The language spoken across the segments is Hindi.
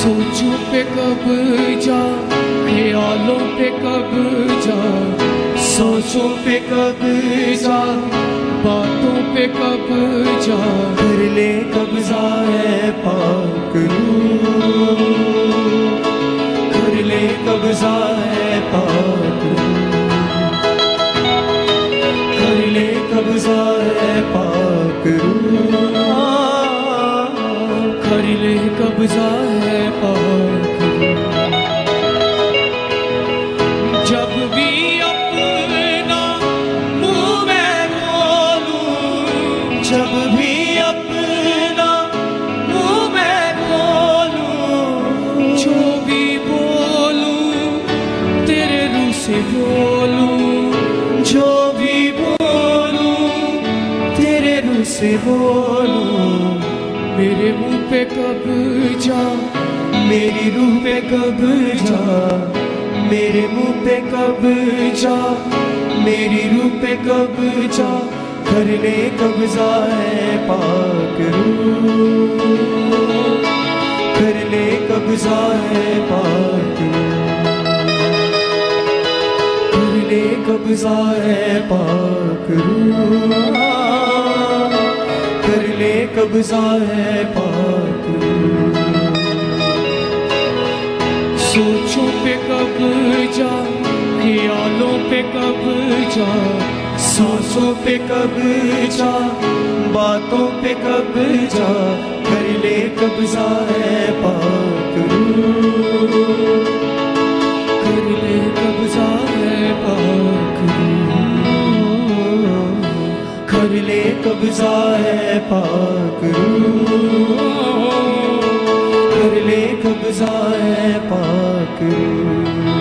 सोचों पे कब जा, ख्यालों पे कब जा, सोचों पे कब जा, बातों पे कब जा, कर ले कब्जा है पाक रूह, कर ले कब्जा है पाक रूह, कर ले कब्जा है पाक रूह, कर ले कब्जा है पाक रूह। जब भी अपना मुँह मैं खोलूं, जब भी अपना मुँह मैं खोलूं, जो भी बोलूं तेरे रूह से बोलूं, जो भी बोलूं तेरे रूह से बोलूं, मेरे मुंह पे कब जा, मेरी रूह पे कब जा, मेरे मुंह पे कब जा, मेरी रूह पे कब जा, कर ले कब्जा है पाक रूह, कर ले कब्जा है पाक रूह, कर ले कब्जा है पाक रूह, कर ले कब्जा है पाक रूह। सोचों पे कब जा, ख्यालों पे कब जा, सांसों पे कब जा, बातों पे कब जा, कर ले कब्जा है पाक रूह, कर ले कब्जा है पाक रूह, कर ले कब्जा है पाक रूह, कर ले कब्जा है पाक रूह।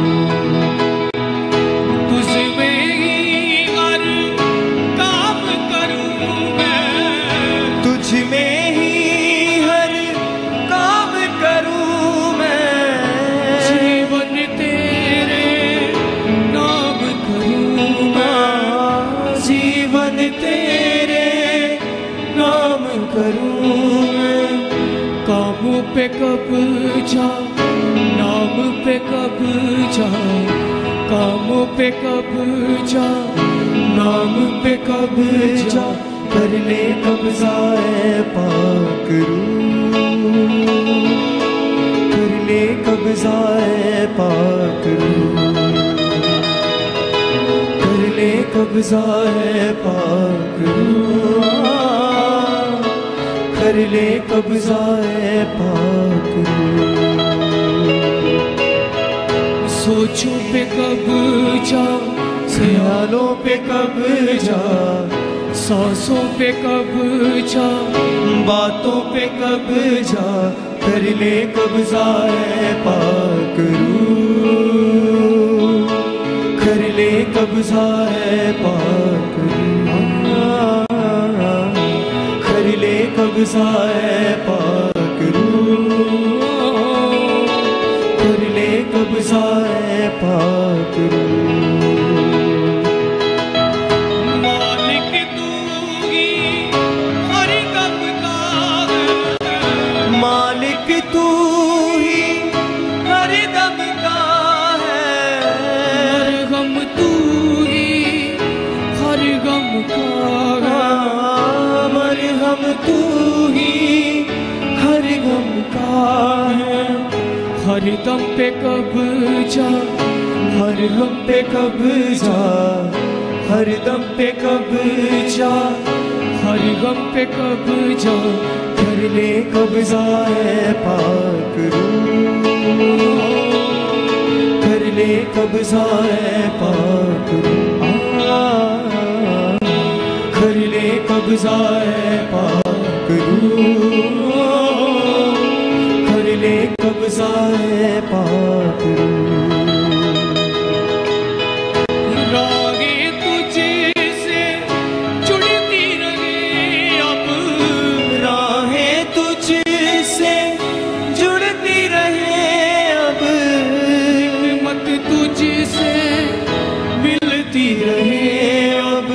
तुझ में ही हर काम करूं मैं, तुझ में ही हर काम करूं मैं, जीवन तेरे नाम करूं मैं, जीवन तेरे नाम करूं मैं, कामों पे कब जा, नाम पे कब जा, कामों पे कब जा, नाम पे कब जा, कर ले कब्जा है पाक रूह, कर ले कब्जा है पाक रूह, कर ले कब्जा है पाक रूह, कर ले कब्जा है पाक रूह। सोचों पे कब जा, ख्यालों पे कब जा, सांसों पे कब जा, बातों पे कब जा, कर ले कब्जा है पाक रूह, कर ले कब्जा है पाक रूह, कर ले कब्जा है पाक रूह, कर ले कब्जा है पाक रूह। मालिक तू ही हर गम का है, मालिक तू ही हर दम का है, मरहम तू ही हर गम का है, मरहम तू ही हर गम का है, हर दम पे कब जा, हर गम पे कब जा, हर दम पे कब जा, हर गम पे कब जा, कर ले कब्जा है पाक रूह, कर ले कब्जा है पाक रूह, कर ले कब्जा है पाक रूह, कर ले कब्जा है पाक रूह। रागे तुझसे जुड़ती रहे अब, राहें तुझसे जुड़ती रहे अब, हिम्मत तुझसे मिलती रहे अब,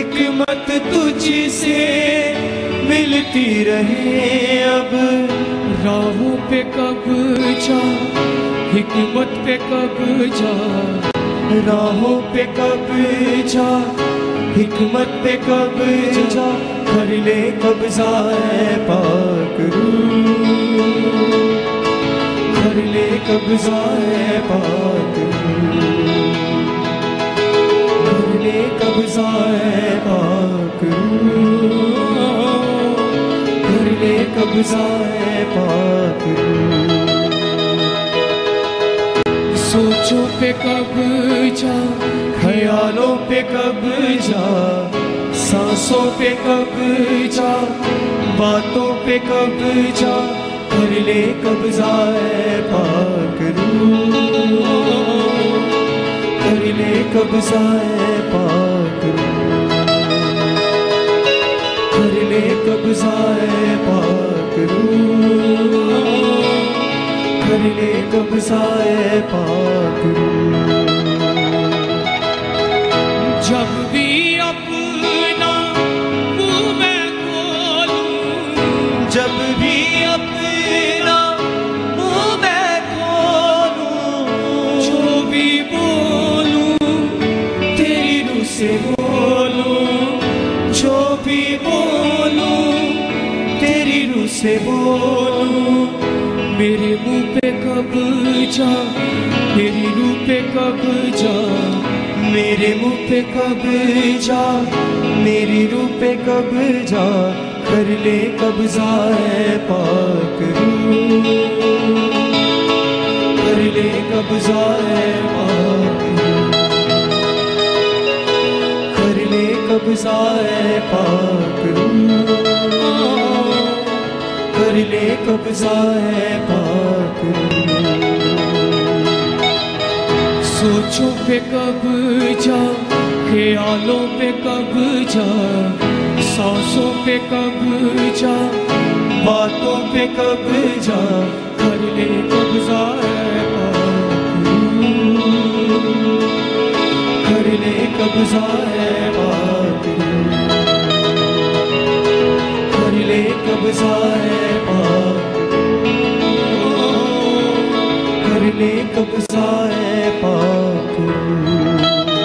हिकमत तुझसे मिलती रहे अब, राहों पे कब्जा हिकमत पे कब्जा, राहों पे कब्जा हिकमत पे कब्जा, कर ले कब्जा है पाक रूह, कर ले कब्जा है पाक रूह, कर ले कब्जा है पाक रूह, कर ले कब्जा है पाक रूह। सोचों पे कब्जा ख्यालों पे कब्जा, सांसों पे कब्जा, बातों पे कब्जा, कर ले कब्जा है पाक रूह, कर ले कब्जा है पाक रूह, कर ले कब्जा है पाक रूह, कर ले कब्जा है पाक रूह। जब भी अपना मुंह मैं खोलूं, जब भी अपना मुंह मैं खोलूं, जो भी बोलूं तेरी रूह से बोलूं, जो भी बोलूं तेरी रूह से बोलूं, मेरे मुंह पे कब्जा मेरी रूह पे कब्जा, मेरे मुंह पे कब्जा मेरी रूह पे कब्जा, कर ले कब्जा है पाक रूह, कर ले कब्जा है पाक रूह, कर ले कब्जा है पाक रूह, कर ले कब्जा है पाक रूह। सोचों पे कब्जा ख्यालों पे कब्जा, सांसों पे कब्जा, बातों पे कब्जा, कर ले कब्जा है पाक रूह, कर ले कब्जा है पाक रूह, कर ले कब्जा है पाक रूह, कर ले कब्जा है पाक रूह।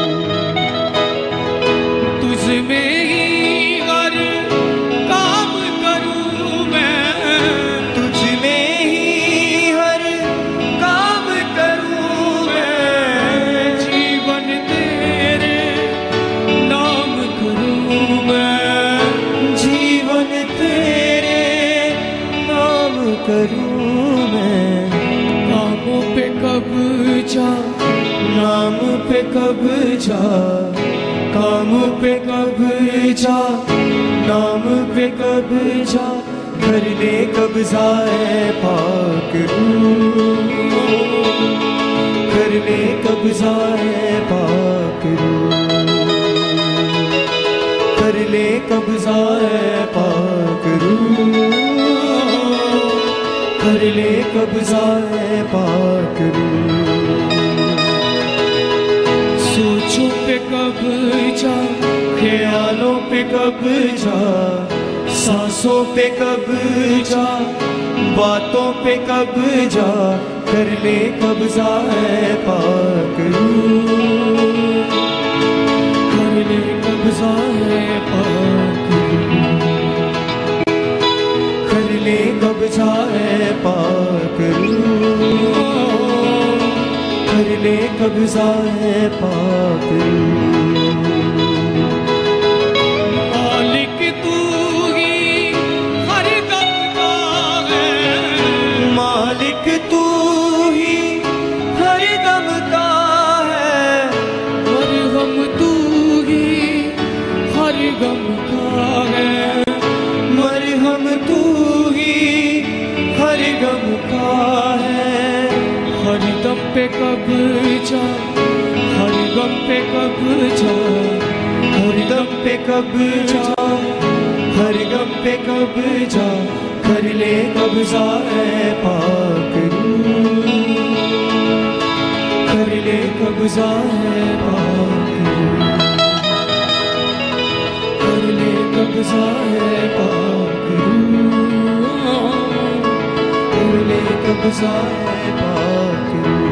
तुझ में ही हर काम करूं मैं, तुझ में ही हर काम करूं मैं, जीवन तेरे नाम करूं मैं, जीवन तेरे नाम करूं मैं। कामों पे कब्जा नाम पे कब्जा, काम पे कब्जा, नाम पे कब्जा, कर ले कब्जा है पाक रूह, कर ले कब्जा है पाक रूह, कर ले कब्जा है पाक रूह, कर ले कब्जा है पाक रूह। सोचों पे कब्जा ख्यालों पे कब्जा, सांसों पे कब्जा, बातों पे कब्जा, कर ले कब्जा है पाक रूह, कर ले कब्जा है पाक रूह, कर ले कब्जा है पाक रूह, कर ले कब्जा है पाक रूह। मालिक तू ही हर दम का है, मालिक तू ही हर दम का है, मरहम तू ही हर गम का है, मरहम तू ही हर गम का है। हर दम पे कब्जा हर गम पे कब्जा, हर दम पे कब्जा, हर गम पे कब्जा, कर ले कब्जा है पाक रूह, कर ले कब्जा है पाक रूह, कर ले कब्जा है पाक रूह, कब्जा है पाक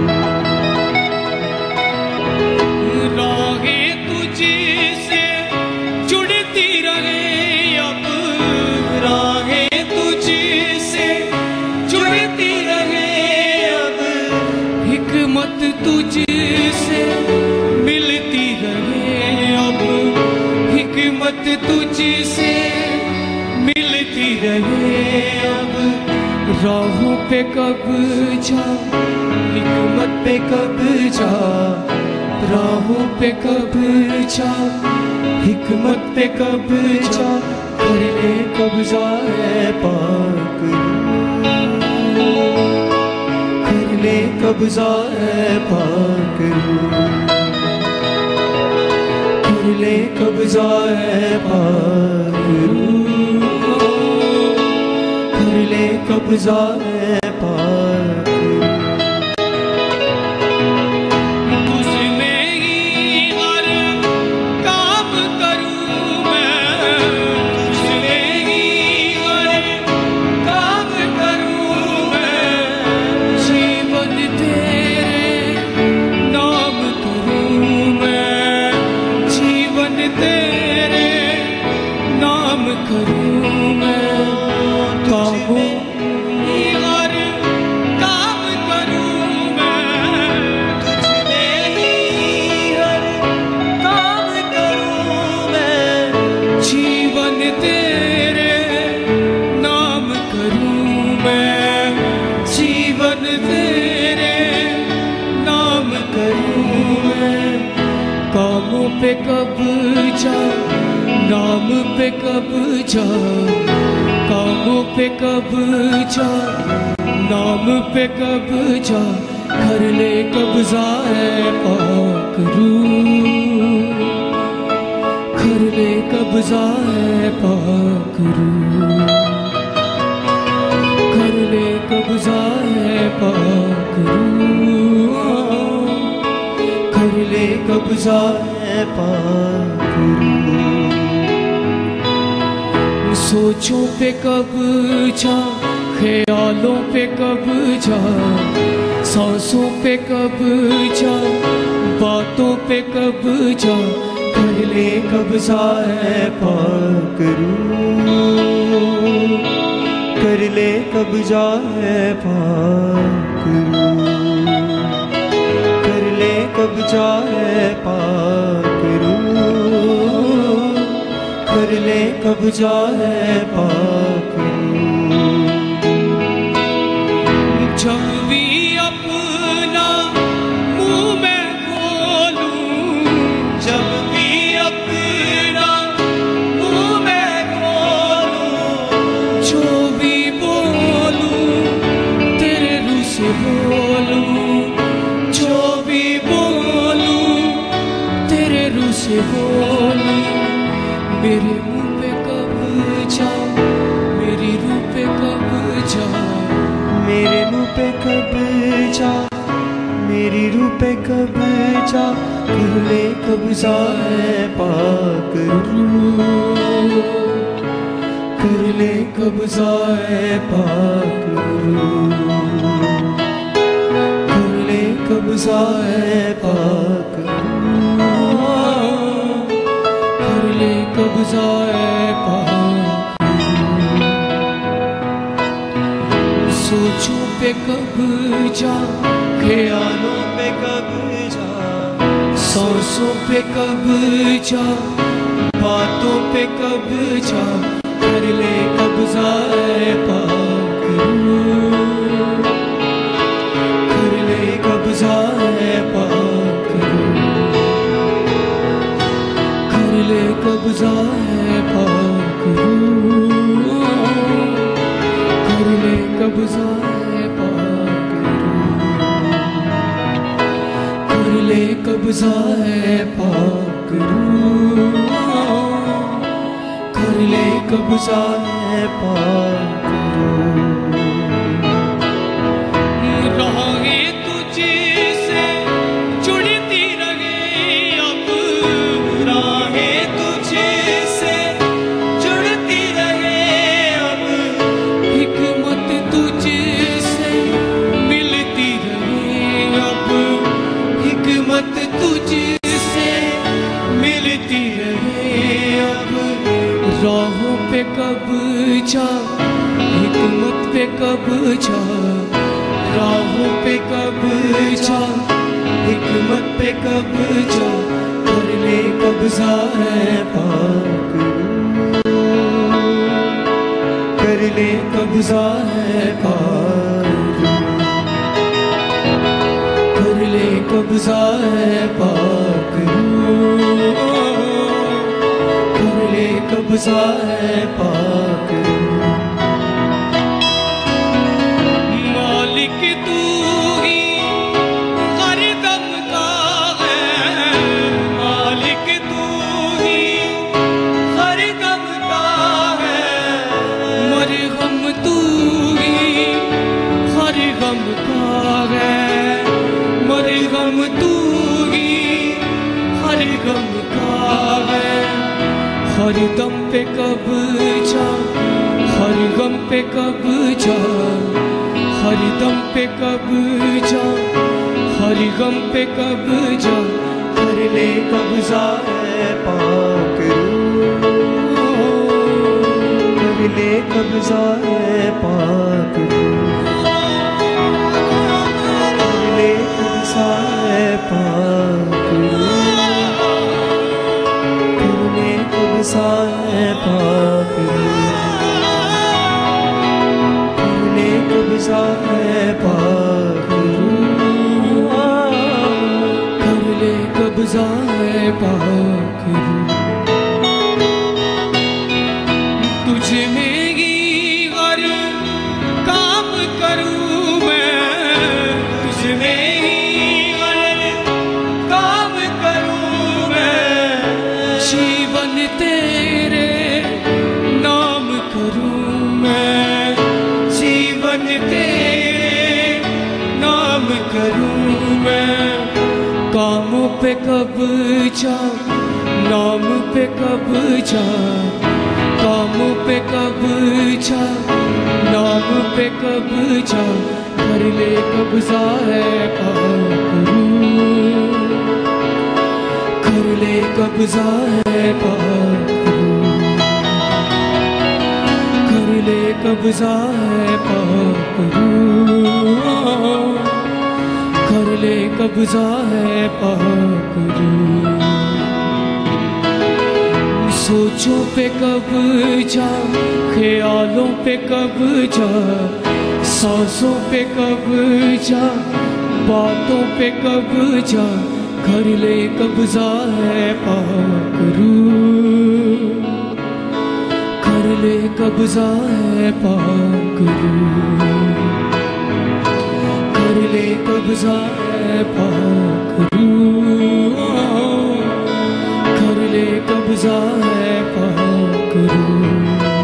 राहें तुझसे जुड़ती रहे अब, राहें तुझसे जुड़ती रहे अब, हिकमत तुझसे मिलती रहे अब, हिकमत तुझसे मिलती रहे अब, राहों पे कब्जा हिकमत पे कब्जा, राहों पे कब्जा हिकमत पे कब्जा, कर ले कब्जा है पाक कर ले कब्जा है पाक कर ले कब्जा है पाक कर ले कब्जा है पाक पे कब्जा, नाम पे कब्जा, कामों पे कब्जा, नाम पे कब्जा, कर ले कब्जा है पाक रूह, कर ले कब्जा है पाक रूह, कर ले कब्जा है पाक रूह, कर ले कब्जा है पाक सोचों पे कब्जा, ख्यालों पे कब्जा, सांसों पे कब्जा, बातों पे कब्जा, कर ले कब्जा है पाक कर ले कब्जा है पाक कर ले कब्जा है पाक कर ले कब्जा है पाक जब भी अपना मुंह मैं खोलूं, जब भी अपना मुंह मैं खोलूं, जो भी बोलूं तेरे रूह से बोलूं, जो भी बोलूं तेरे रूह से बोलूं, मेरे मुंह पे कब्जा, मेरी रूह पे कब्जा, मेरे मुंह पे कब्जा, मेरी रूह पे कब्जा, कर ले कब्जा है पाक कर ले कब्जा है पाक कर ले कब्जा है पाक कर ले कब्जा है पाक, सोचों पे कब्जा, ख्यालों पे कब्जा, सांसों पे कब्जा, बातों पे कब्जा, कर ले कब्जा है पाक कर ले कब्जा है पाक कर ले कब्जा है पाक कर ले कब्जा है पाक कर ले कब्जा है पाक कर ले कब्जा है पाक राहें तुझसे जुड़ती रहे अब, राहें तुझसे जुड़ती रहे अब, हिकमत तुझसे कब्जा, राहों पे कब्जा, हिकमत पे कब्जा, कर ले कब्जा है पाक रूह, कर ले कब्जा है पाक रूह, कर ले कब्जा है पाक रूह, कर ले कब्जा है पाक रूह। मालिक तू ही हर दम का है, मालिक तू ही हर दम का है, मरहम तू ही हर गम का है, मरहम तू ही हर गम का है। हर दम पे कब्जा, हर गम पे कब्जा, हर दम पे कब्जा, हर गम पे कब्जा, कर ले कब्जा है पाक रूह, कर ले कब्जा है पाक रूह, कर ले कब्जा है पाक रूह, कर ले कब्जा है पाक रूह, कर ले कब्जा है पाक रूह, कर ले कब्जा है पाक रूह। तुझ में ही हर काम करूं मैं, तुझ में ही हर काम करूं मैं, जीवन तेरे नाम करूं मैं, जीवन तेरे नाम करूं मैं। कामों पे कब्जा, नाम पे कब्जा, कामों पे कब्जा, नाम पे कब्जा, कर ले कब्जा है पाक रूह, कर ले कब्जा है पाक रूह, कर ले कब्जा है पाक रूह, कर ले कब्जा है पाक रूह। सोचों पे कब्जा, ख्यालों पे कब्जा, सांसों पे कब्जा, बातों पे कब्जा, कर ले कब्जा है पाक रूह, कर ले कब्जा है पाक रूह, कर ले कब्जा है पाक रूह, कर ले कब्जा है पाक रूह।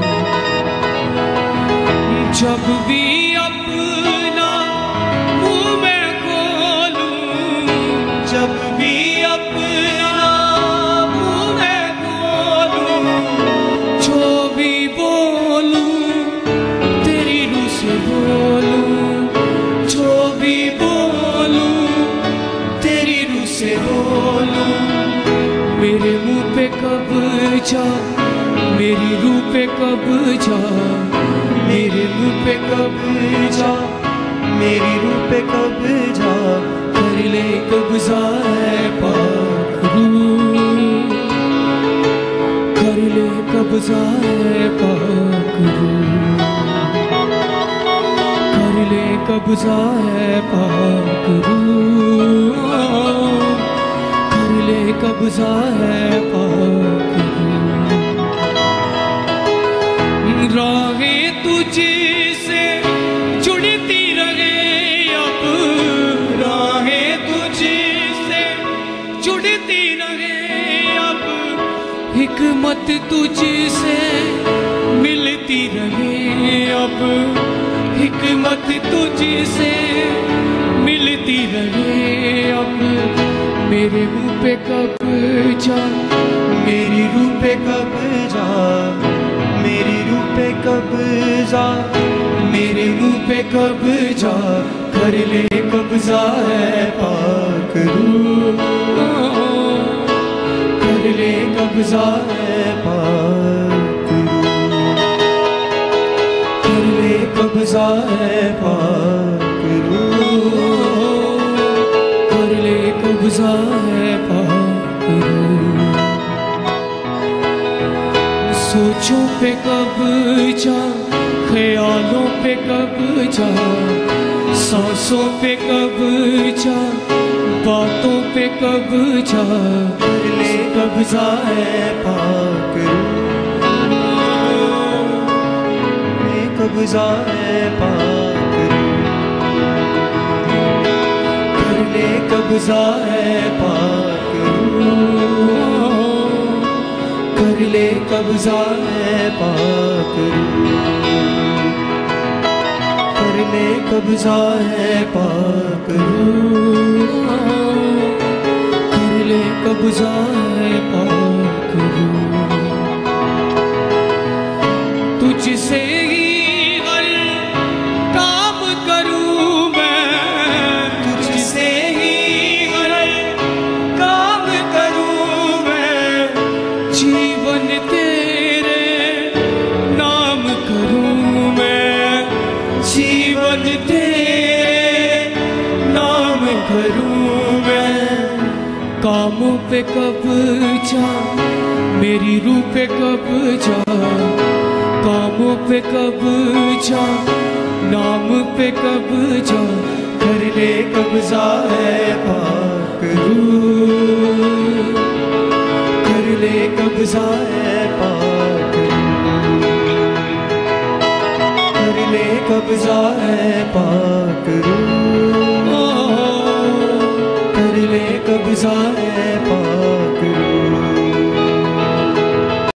जब भी अपना मुंह मैं खोलूं, जब भी अपना मुंह मैं खोलूं, जो भी बोलूं तेरी रूह से बोलूं, जो भी बोलूं तेरी रूह से बोलूं। मेरे मुंह पे कब्जा, मेरी रूह पे कब्जा, मेरे मुंह पे कब्जा, मेरी रूह पे कब्जा, कर ले कब्जा है पाक रूह, कर ले कब्जा है पाक रूह, कर ले कब्जा है पाक रूह, कर ले कब्जा है पाक रूह। राहें तुझसे जुड़ती रहे अब, राहें तुझसे जुड़ती रहे अब, हिकमत तुझसे मिलती रहे अब, हिकमत तुझसे मिलती रहे अब। मेरे मुंह पे कब्जा, मेरी रूह पे कब्जा, मेरी रूह पे कब्जा, मेरे मुंह पे कब्जा, कर ले कब्जा है पाक रूह, कर ले कब्जा है पाक रूह, कर ले कब्जा कब्जा है पाक रूह, कर ले कब्जा है पाक रूह। सोचों पे कब्जा, ख्यालों पे कब्जा, सांसों पे कब्जा, बातों पे कब्जा, कर ले कब्जा है पाक रूह, ले कब्जा है पाक रूह, कर ले कब्जा है पाक रूह, कर ले कब्जा है पाक रूह, कर ले कब्जा है पाक रूह, कर ले कब्जा है पाक रूह। तुझसे ही हर काम करूं मैं, तुझसे ही हर काम करूं मैं, जीवन तेरे नाम करूं मैं, जीवन तेरे नाम करूं मैं। कामों पे कब्जा, मेरी रूह पे कब्जा, कामों पे कब्जा, नाम पे कब्जा, कर ले कब्जा है पाक रूह, कर ले कब्जा है पाक रूह, कर ले कब्जा है पाक रूह, कर ले कब्जा है पाक